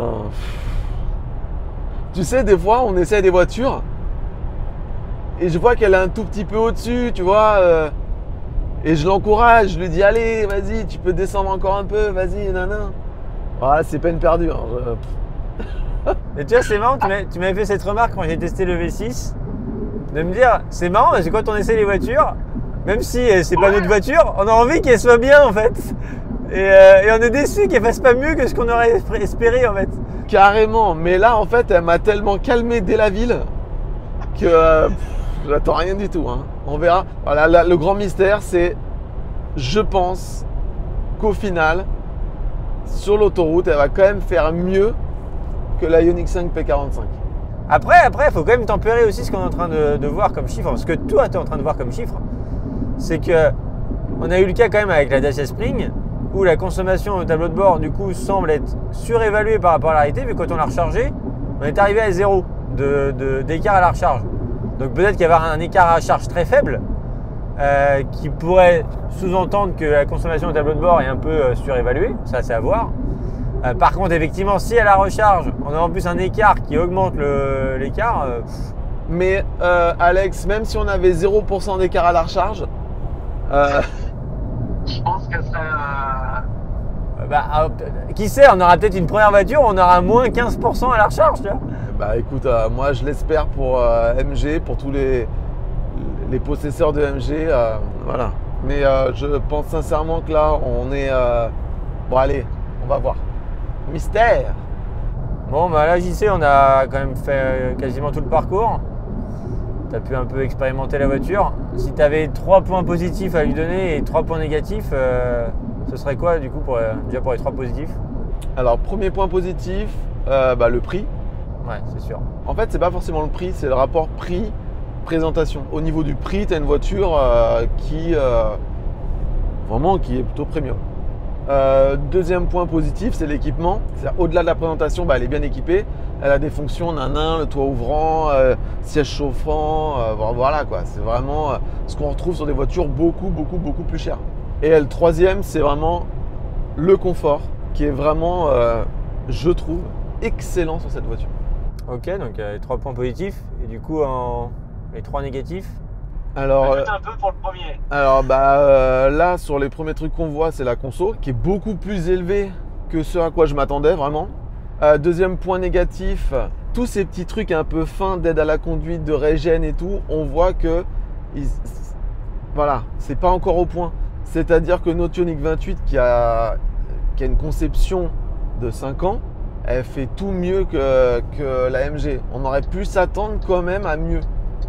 Tu sais, des fois, on essaie des voitures et je vois qu'elle est un tout petit peu au-dessus, tu vois. Et je l'encourage, je lui dis allez, vas-y, tu peux descendre encore un peu, vas-y, nana. Ah, c'est peine perdue. Hein. Et tu vois, c'est marrant, tu m'avais fait cette remarque quand j'ai testé le V6, de me dire, c'est marrant parce que quand on essaie les voitures, même si c'est pas notre voiture, on a envie qu'elle soit bien en fait. Et on est déçu qu'elle fasse pas mieux que ce qu'on aurait espéré en fait. Carrément, mais là en fait, elle m'a tellement calmé dès la ville que j'attends rien du tout. Hein. On verra. Voilà, le grand mystère, c'est, je pense qu'au final, sur l'autoroute, elle va quand même faire mieux que la Ioniq 5 P45. Après, il faut quand même tempérer aussi ce qu'on est en train de voir comme chiffre. Ce que toi, tu es en train de voir comme chiffre, c'est que on a eu le cas quand même avec la Dacia Spring, où la consommation au tableau de bord, du coup, semble être surévaluée par rapport à la réalité, vu que quand on l'a rechargé, on est arrivé à 0 d'écart à la recharge. Donc peut-être qu'il y avoir un écart à la charge très faible, qui pourrait sous-entendre que la consommation au tableau de bord est un peu surévaluée, ça c'est à voir. Par contre, effectivement, si à la recharge, on a en plus un écart qui augmente l'écart. Mais Alex, même si on avait 0% d'écart à la recharge, Je pense qu'elle serait. Qui sait, on aura peut-être une première voiture, on aura moins 15% à la recharge, tu vois. bah écoute, moi je l'espère pour MG, pour tous les possesseurs de MG, voilà. Mais je pense sincèrement que là, on est... bon allez, on va voir. Mystère. Bon, bah là, JC, on a quand même fait quasiment tout le parcours. Tu as pu un peu expérimenter la voiture. Si tu avais 3 points positifs à lui donner et 3 points négatifs, ce serait quoi du coup déjà pour les 3 positifs? Alors premier point positif, le prix. Ouais, c'est sûr. En fait, c'est pas forcément le prix, c'est le rapport prix-présentation. Au niveau du prix, tu as une voiture qui est plutôt premium. Deuxième point positif, c'est l'équipement. Au-delà de la présentation, elle est bien équipée. Elle a des fonctions, le toit ouvrant, siège chauffant, voilà quoi. C'est vraiment ce qu'on retrouve sur des voitures beaucoup plus chères. Et le troisième, c'est vraiment le confort, qui est vraiment, je trouve, excellent sur cette voiture. Ok, donc les 3 points positifs et du coup les 3 négatifs. Alors, un peu pour le premier. alors là, sur les premiers trucs qu'on voit, c'est la conso, qui est beaucoup plus élevée que ce à quoi je m'attendais vraiment. Deuxième point négatif, tous ces petits trucs un peu fins d'aide à la conduite, de régène et tout, on voit que voilà, c'est pas encore au point. C'est-à-dire que notre Ioniq 28 qui a une conception de 5 ans, elle fait tout mieux que la MG. On aurait pu s'attendre quand même à mieux.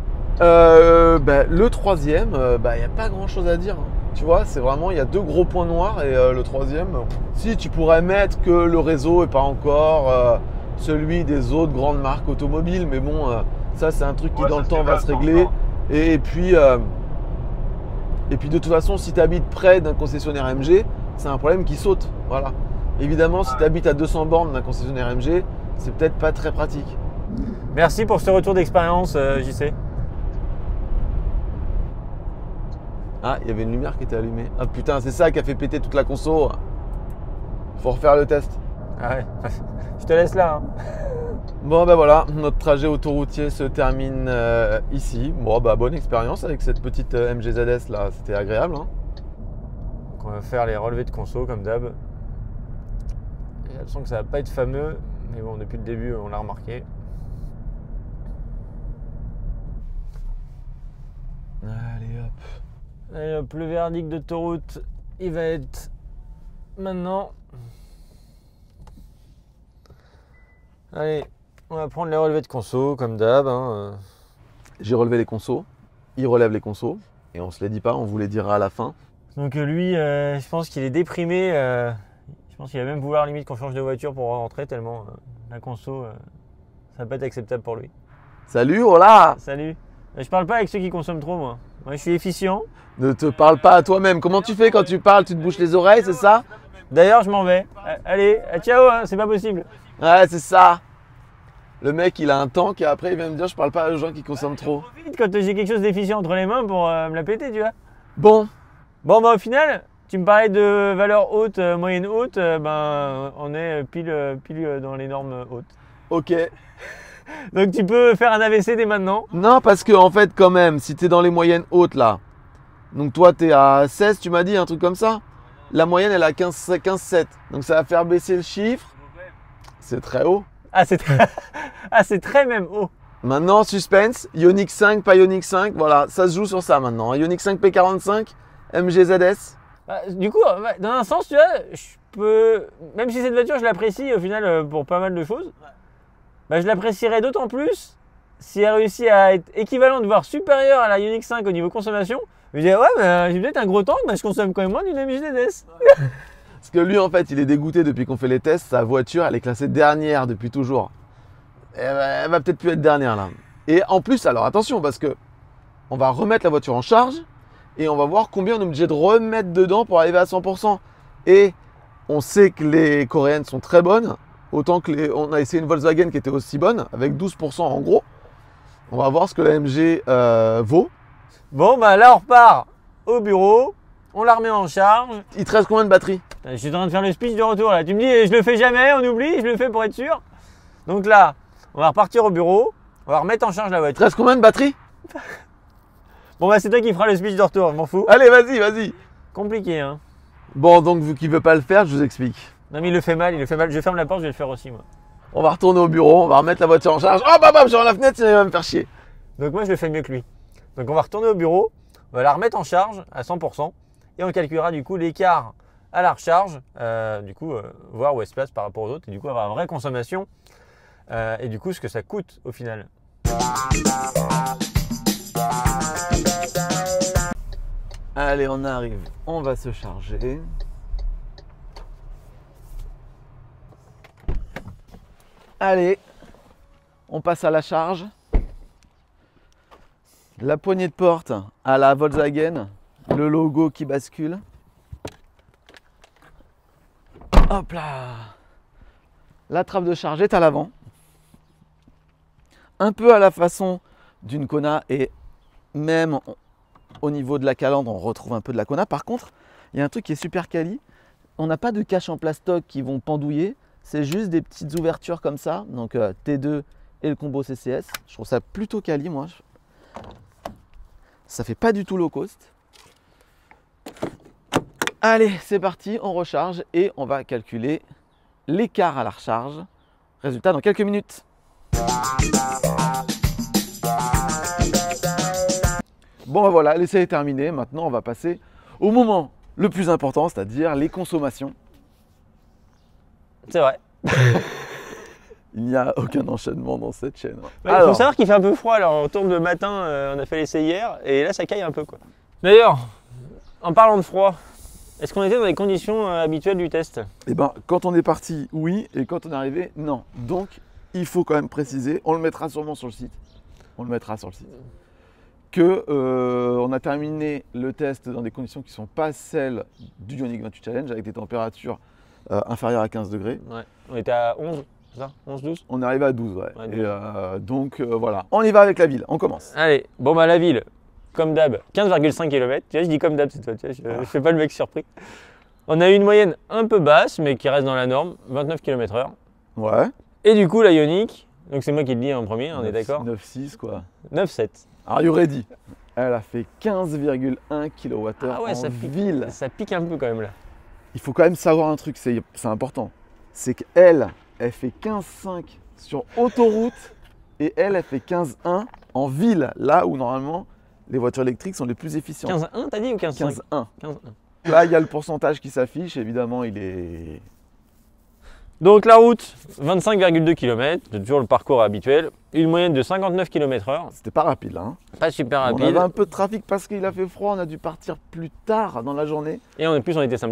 Le troisième, il n'y a pas grand chose à dire. Tu vois, c'est vraiment, il y a 2 gros points noirs et le troisième, si tu pourrais mettre que le réseau n'est pas encore celui des autres grandes marques automobiles, mais bon, ça c'est un truc qui dans le temps va se régler. Et puis de toute façon, si tu habites près d'un concessionnaire MG, c'est un problème qui saute. Voilà. Évidemment, si tu habites à 200 bornes d'un concessionnaire MG, c'est peut-être pas très pratique. Merci pour ce retour d'expérience, JC. Ah, il y avait une lumière qui était allumée. Ah putain, c'est ça qui a fait péter toute la conso. Faut refaire le test. Ah ouais, je te laisse là. Hein. Bon voilà, notre trajet autoroutier se termine ici. Bon bonne expérience avec cette petite MG ZS là, c'était agréable. Hein. Donc on va faire les relevés de conso comme d'hab. J'ai l'impression que ça va pas être fameux, mais bon depuis le début on l'a remarqué. Allez hop. Allez hop, le verdict d'autoroute, il va être maintenant. Allez, on va prendre les relevés de conso comme d'hab. Hein. J'ai relevé les consos, il relève les consos, et on se les dit pas, on vous les dira à la fin. Donc lui, je pense qu'il est déprimé. Je pense qu'il va même vouloir limite qu'on change de voiture pour rentrer tellement la conso, ça va pas être acceptable pour lui. Salut, hola. Salut. Je parle pas avec ceux qui consomment trop moi. Moi, je suis efficient. Ne te parle pas à toi-même. Comment tu fais quand tu parles? Tu te bouches les oreilles, c'est ça? D'ailleurs, je m'en vais. Allez, ciao, hein, c'est pas possible. Ouais, c'est ça. Le mec, il a un tank et après, il vient me dire je parle pas aux gens qui consomment trop. Vite quand j'ai quelque chose d'efficient entre les mains pour me la péter, tu vois. Bon, Bon, bah au final, tu me parlais de valeur haute, moyenne haute, ben on est pile dans les normes hautes. ok. Donc tu peux faire un AVC dès maintenant. Non, parce que en fait, quand même, si t'es dans les moyennes hautes là, donc toi, t'es à 16, tu m'as dit, un truc comme ça. La moyenne, elle est à 15,7. Donc ça va faire baisser le chiffre. C'est très haut. Ah, c'est très... ah, c'est très même haut. Maintenant, suspense, Ioniq 5, pas Ioniq 5, voilà, ça se joue sur ça maintenant. Ioniq 5 P45, MGZS. Bah, du coup, dans un sens, tu vois, je peux... Même si cette voiture, je l'apprécie au final pour pas mal de choses, bah, je l'apprécierais d'autant plus si elle réussit à être équivalente, voire supérieure à la Ioniq 5 au niveau consommation. Je me dis, ouais, mais j'ai peut-être un gros tank, mais je consomme quand même moins d'une MGZS. Parce que lui, en fait, il est dégoûté depuis qu'on fait les tests. Sa voiture, elle est classée dernière depuis toujours. Elle va peut-être plus être dernière là. Et en plus, alors attention, parce que on va remettre la voiture en charge et on va voir combien on est obligé de remettre dedans pour arriver à 100%. Et on sait que les coréennes sont très bonnes, autant que on a essayé une Volkswagen qui était aussi bonne, avec 12% en gros. On va voir ce que la MG vaut. Bon, bah là, on repart au bureau, on la remet en charge. Il te reste combien de batterie? Je suis en train de faire le speech de retour là. Tu me dis, je le fais jamais, on oublie, je le fais pour être sûr. Donc là, on va repartir au bureau, on va remettre en charge la Il te voiture. reste combien de batterie? Bon, bah c'est toi qui feras le speech de retour, je m'en fous. Allez, vas-y, vas-y. Compliqué, hein. Bon, donc vu qu'il veut pas le faire, je vous explique. Non, mais il le fait mal, il le fait mal. Je ferme la porte, je vais le faire aussi, moi. On va retourner au bureau, on va remettre la voiture en charge. Oh, bah, j'aurai la fenêtre, sinon il va me faire chier. Donc moi, je le fais mieux que lui. Donc on va retourner au bureau, on va la remettre en charge à 100% et on calculera du coup l'écart à la recharge, voir où elle se place par rapport aux autres et du coup avoir une vraie consommation et du coup ce que ça coûte au final. Allez, on arrive, on va se charger. Allez, on passe à la charge. La poignée de porte à la Volkswagen, le logo qui bascule. Hop là. La trappe de charge est à l'avant. Un peu à la façon d'une Kona et même au niveau de la calandre, on retrouve un peu de la Kona. Par contre, il y a un truc qui est super quali. On n'a pas de cache en plastoc qui vont pendouiller. C'est juste des petites ouvertures comme ça. Donc T2 et le combo CCS. Je trouve ça plutôt quali, moi. Ça fait pas du tout low cost. Allez, c'est parti, on recharge et on va calculer l'écart à la recharge. Résultat dans quelques minutes. Bon ben voilà, l'essai est terminé. Maintenant, on va passer au moment le plus important, c'est-à-dire les consommations. C'est vrai. Il n'y a aucun enchaînement dans cette chaîne. Il faut savoir qu'il fait un peu froid. Alors on retourne le matin, on a fait l'essai hier et là ça caille un peu quoi. D'ailleurs, en parlant de froid, est-ce qu'on était dans les conditions habituelles du test? Eh ben, quand on est parti, oui, et quand on est arrivé, non. Donc, il faut quand même préciser, on le mettra sûrement sur le site. On le mettra sur le site. Que on a terminé le test dans des conditions qui ne sont pas celles du Ioniq 28 Challenge, avec des températures inférieures à 15 degrés. Ouais. On était à 11, c'est ça? 11, 12? On est arrivé à 12, ouais. Ouais, 12. Et donc, voilà. On y va avec la ville, on commence. Allez, bon bah la ville, comme d'hab, 15,5 km. Tu vois, je dis comme d'hab cette fois, tu vois, je fais pas le mec surpris. On a eu une moyenne un peu basse, mais qui reste dans la norme, 29 km/h. Ouais. Et du coup, la Ioniq, donc c'est moi qui le dis en premier, on est d'accord? 9,6 quoi. 9,7. Alors, you ready. Elle a fait 15,1 kWh Ah ouais, en ça pique, ville. ça pique un peu quand même là. Il faut quand même savoir un truc, c'est important. C'est qu'elle, elle fait 15,5 sur autoroute et elle fait 15,1 en ville, là où normalement les voitures électriques sont les plus efficientes. 15,1 t'as dit ou 15,5? 15,1. 15,1. Là, il y a le pourcentage qui s'affiche, évidemment, il est... Donc la route, 25,2 km, toujours le parcours habituel. Une moyenne de 59 km/h. C'était pas rapide, là. Hein. Pas super On rapide. avait un peu de trafic parce qu'il a fait froid, on a dû partir plus tard dans la journée. Et en plus, on était samedi.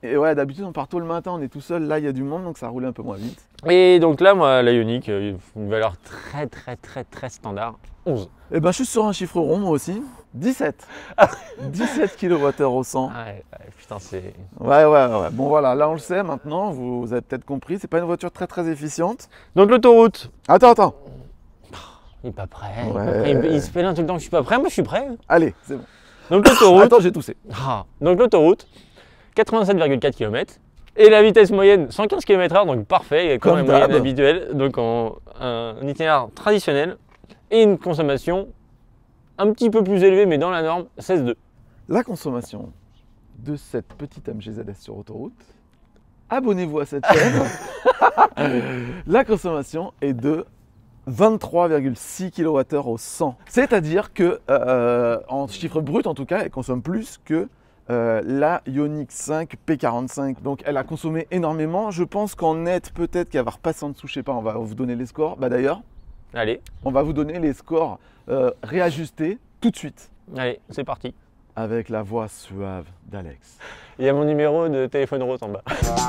Et ouais, d'habitude, on part tôt le matin, on est tout seul. Là, il y a du monde, donc ça roule un peu moins vite. Et donc là, moi, la Ioniq, une valeur très standard, 11. Et ben, je suis sur un chiffre rond, moi aussi. 17. 17 kWh au 100. Ouais, putain, c'est... Ouais. Bon, voilà, là, on le sait maintenant. Vous avez peut-être compris. C'est pas une voiture très efficiente. Donc l'autoroute. Attends. Il est pas prêt. Ouais. Il se plaint tout le temps que je suis pas prêt. Moi, je suis prêt. Allez, c'est bon. Donc l'autoroute. Attends, j'ai toussé. Donc l'autoroute, 87,4 km. Et la vitesse moyenne, 115 km/h, donc parfait, comme la moyenne habituelle. Donc un itinéraire traditionnel. Et une consommation un petit peu plus élevée, mais dans la norme, 16,2. La consommation de cette petite MGZS sur autoroute, abonnez-vous à cette chaîne. La consommation est de 23,6 kWh au 100. C'est-à-dire que, en chiffre brut en tout cas, elle consomme plus que la Ioniq 5 P45. Donc elle a consommé énormément. Je pense qu'en net, peut-être qu'elle va repasser en dessous, je sais pas, on va vous donner les scores. Bah d'ailleurs, allez, on va vous donner les scores réajustés tout de suite. Allez, c'est parti. Avec la voix suave d'Alex. Il y a mon numéro de téléphone rose en bas.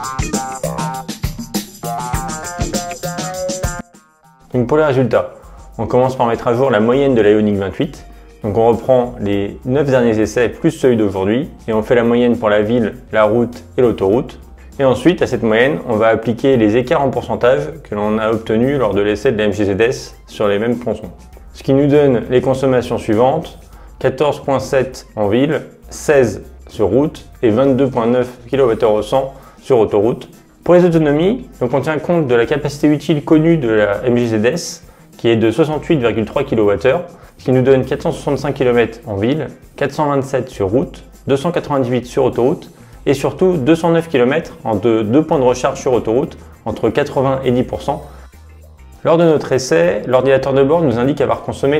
Donc pour les résultats, on commence par mettre à jour la moyenne de la Ioniq 28. Donc on reprend les 9 derniers essais plus celui d'aujourd'hui et on fait la moyenne pour la ville, la route et l'autoroute. Et ensuite, à cette moyenne, on va appliquer les écarts en pourcentage que l'on a obtenus lors de l'essai de la MGZS sur les mêmes tronçons. Ce qui nous donne les consommations suivantes, 14,7 en ville, 16 sur route et 22,9 kWh au 100 sur autoroute. Pour les autonomies, donc on tient compte de la capacité utile connue de la MGZS qui est de 68,3 kWh, ce qui nous donne 465 km en ville, 427 sur route, 298 sur autoroute et surtout 209 km en deux points de recharge sur autoroute entre 80 et 10%. Lors de notre essai, l'ordinateur de bord nous indique avoir consommé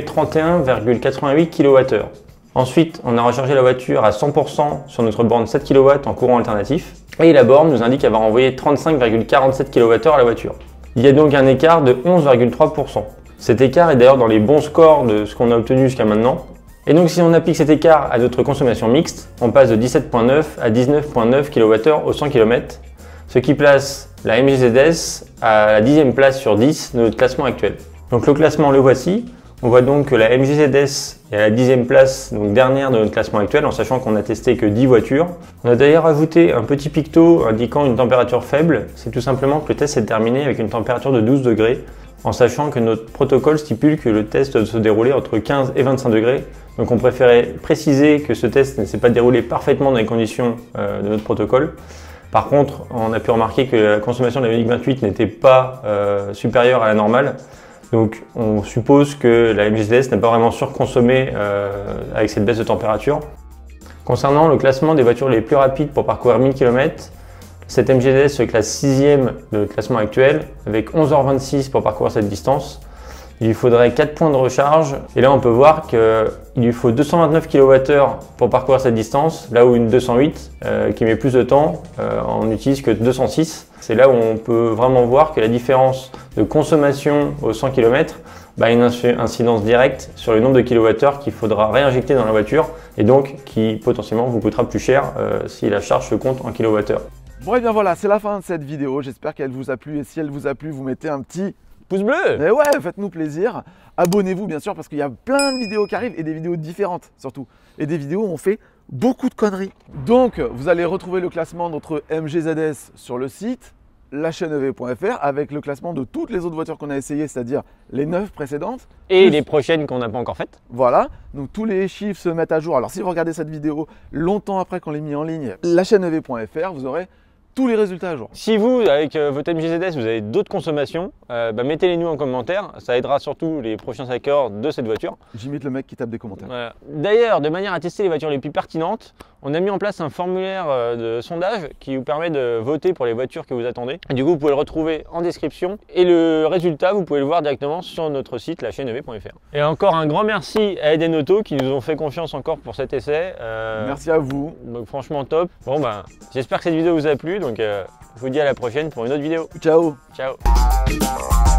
31,88 kWh. Ensuite, on a rechargé la voiture à 100% sur notre borne 7 kW en courant alternatif et la borne nous indique avoir envoyé 35,47 kWh à la voiture. Il y a donc un écart de 11,3%. Cet écart est d'ailleurs dans les bons scores de ce qu'on a obtenu jusqu'à maintenant. Et donc si on applique cet écart à notre consommation mixte, on passe de 17,9 à 19,9 kWh au 100 km, ce qui place la MGZS à la 10e place sur 10 de notre classement actuel. Donc le classement, le voici. On voit donc que la MGZS est à la 10e place, donc dernière de notre classement actuel, en sachant qu'on a testé que 10 voitures. On a d'ailleurs ajouté un petit picto indiquant une température faible. C'est tout simplement que le test s'est terminé avec une température de 12 degrés, en sachant que notre protocole stipule que le test doit se dérouler entre 15 et 25 degrés. Donc on préférait préciser que ce test ne s'est pas déroulé parfaitement dans les conditions de notre protocole. Par contre, on a pu remarquer que la consommation de la Ioniq 28 n'était pas supérieure à la normale. Donc on suppose que la MGZS n'a pas vraiment surconsommé avec cette baisse de température. Concernant le classement des voitures les plus rapides pour parcourir 1000 km, cette MGZS se classe 6e de notre classement actuel avec 11h26 pour parcourir cette distance. Il lui faudrait 4 points de recharge et là on peut voir qu'il lui faut 229 kWh pour parcourir cette distance, là où une 208 qui met plus de temps, on n'utilise que 206. C'est là où on peut vraiment voir que la différence de consommation au 100 km a une incidence directe sur le nombre de kilowattheures qu'il faudra réinjecter dans la voiture et donc qui potentiellement vous coûtera plus cher si la charge se compte en kilowattheures. Bon et bien voilà, c'est la fin de cette vidéo, j'espère qu'elle vous a plu et si elle vous a plu, vous mettez un petit pouce bleu. Et ouais, faites-nous plaisir. Abonnez-vous bien sûr parce qu'il y a plein de vidéos qui arrivent et des vidéos différentes surtout. Et des vidéos où on fait beaucoup de conneries. Donc vous allez retrouver le classement de notre MGZS sur le site lachaînev.fr avec le classement de toutes les autres voitures qu'on a essayées, c'est-à-dire les 9 précédentes. Et les prochaines qu'on n'a pas encore faites. Voilà, donc tous les chiffres se mettent à jour. Alors si vous regardez cette vidéo longtemps après qu'on l'ait mis en ligne, lachaînev.fr, vous aurez tous les résultats à jour. Si vous, avec votre MGZS, vous avez d'autres consommations, mettez-les nous en commentaire. Ça aidera surtout les prochains hackers de cette voiture. J'imite le mec qui tape des commentaires. Voilà. D'ailleurs, de manière à tester les voitures les plus pertinentes, on a mis en place un formulaire de sondage qui vous permet de voter pour les voitures que vous attendez. Et du coup, vous pouvez le retrouver en description. Et le résultat, vous pouvez le voir directement sur notre site lachaînev.fr. Et encore un grand merci à Eden Auto qui nous ont fait confiance encore pour cet essai. Merci à vous. Donc franchement top. Bon j'espère que cette vidéo vous a plu. Donc je vous dis à la prochaine pour une autre vidéo. Ciao. Ciao.